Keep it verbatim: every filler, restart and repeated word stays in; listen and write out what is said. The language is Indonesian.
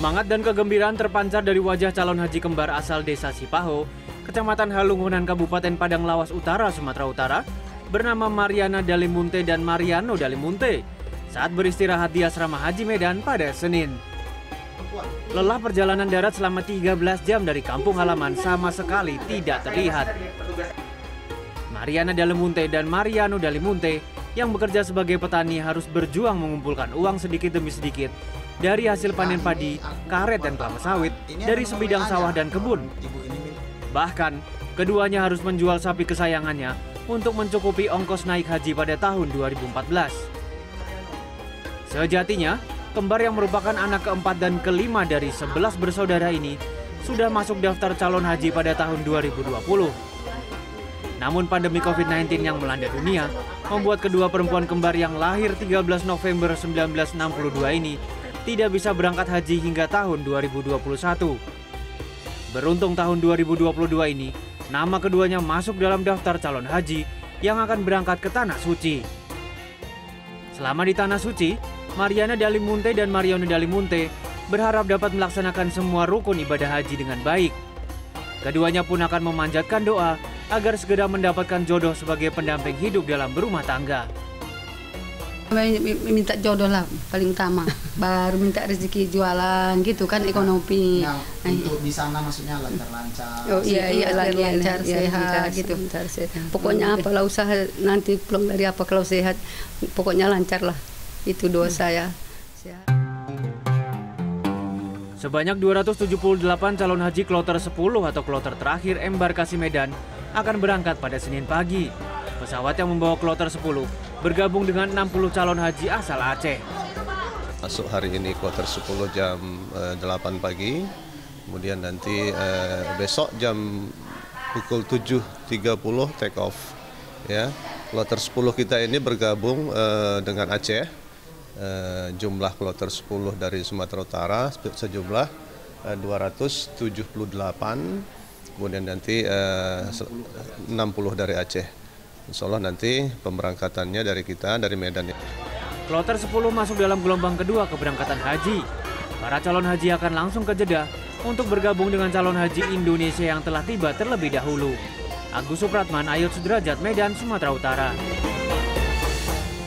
Semangat dan kegembiraan terpancar dari wajah calon haji kembar asal desa Sipaho, Kecamatan Halungunan, Kabupaten Padang Lawas Utara, Sumatera Utara, bernama Mariana Dalimunte dan Mariano Dalimunte saat beristirahat di asrama Haji Medan pada Senin. Lelah perjalanan darat selama tiga belas jam dari kampung halaman sama sekali tidak terlihat. Mariana Dalimunte dan Mariano Dalimunte yang bekerja sebagai petani harus berjuang mengumpulkan uang sedikit demi sedikit dari hasil panen padi, karet, dan kelapa sawit dari sebidang sawah dan kebun. Bahkan, keduanya harus menjual sapi kesayangannya untuk mencukupi ongkos naik haji pada tahun dua ribu empat belas. Sejatinya, kembar yang merupakan anak keempat dan kelima dari sebelas bersaudara ini sudah masuk daftar calon haji pada tahun dua ribu dua puluh. Namun pandemi covid sembilan belas yang melanda dunia membuat kedua perempuan kembar yang lahir tiga belas November seribu sembilan ratus enam puluh dua ini tidak bisa berangkat haji hingga tahun dua ribu dua puluh satu. Beruntung tahun dua ribu dua puluh dua ini, nama keduanya masuk dalam daftar calon haji yang akan berangkat ke Tanah Suci. Selama di Tanah Suci, Mariana Dalimunte dan Mariano Dalimunte berharap dapat melaksanakan semua rukun ibadah haji dengan baik. Keduanya pun akan memanjatkan doa agar segera mendapatkan jodoh sebagai pendamping hidup dalam berumah tangga. Minta jodoh lah paling utama, baru minta rezeki jualan gitu kan, ekonomi. Nah, untuk di sana maksudnya lancar-lancar. Oh iya iya lagi lancar, sehat gitu. Pokoknya apalah usaha nanti pulang dari apa kalau sehat, pokoknya lancar lah. Itu doa saya. Sehat. Sebanyak dua ratus tujuh puluh delapan calon haji kloter sepuluh atau kloter terakhir embarkasi Medan akan berangkat pada Senin pagi. Pesawat yang membawa kloter sepuluh bergabung dengan enam puluh calon haji asal Aceh. Masuk hari ini kloter sepuluh jam eh, delapan pagi, kemudian nanti eh, besok jam pukul tujuh tiga puluh take off. Ya, kloter sepuluh kita ini bergabung eh, dengan Aceh. Eh, jumlah kloter sepuluh dari Sumatera Utara sejumlah eh, dua ratus tujuh puluh delapan, kemudian nanti eh, enam puluh dari Aceh. Insya Allah nanti pemberangkatannya dari kita, dari Medan. Kloter sepuluh masuk dalam gelombang kedua keberangkatan haji. Para calon haji akan langsung ke Jeddah untuk bergabung dengan calon haji Indonesia yang telah tiba terlebih dahulu. Agus Supratman, Ayut Sudrajat, Medan, Sumatera Utara.